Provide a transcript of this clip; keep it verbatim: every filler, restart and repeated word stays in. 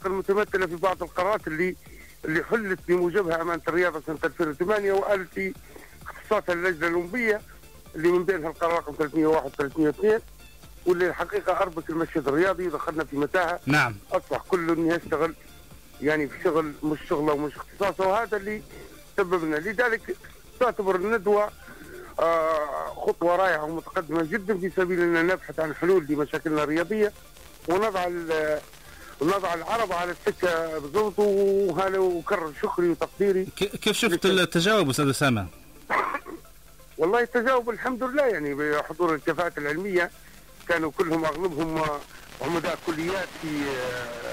المتمثله في بعض القرارات اللي اللي حلت بموجبها امانه الرياضه سنه ألفين وثمانية وقالت في اختصاصها اللجنه الاولمبيه اللي من بينها القرار رقم ثلاثمئة وواحد ثلاثمئة واثنين، واللي الحقيقه اربك المشهد الرياضي ودخلنا في متاهه. نعم. اصبح كل يشتغل يعني في شغل مش شغله ومش اختصاصه، وهذا اللي سببنا. لذلك تعتبر الندوه آه خطوه رائعه ومتقدمه جدا في سبيل ان نبحث عن حلول لمشاكلنا الرياضيه ونضع ونضع العرب على السكه بالضبط. وهذا وكرر شكري وتقديري. كيف شفت التجاوب استاذ اسامه؟ والله التجاوب الحمد لله، يعني بحضور الكفاءات العلميه كانوا كلهم اغلبهم عمداء كليات في